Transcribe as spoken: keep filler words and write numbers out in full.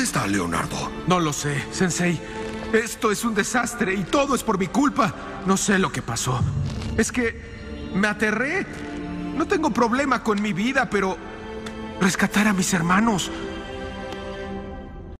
está Leonardo? No lo sé, Sensei. Esto es un desastre y todo es por mi culpa. No sé lo que pasó. Es que me aterré. No tengo problema con mi vida, pero rescatar a mis hermanos.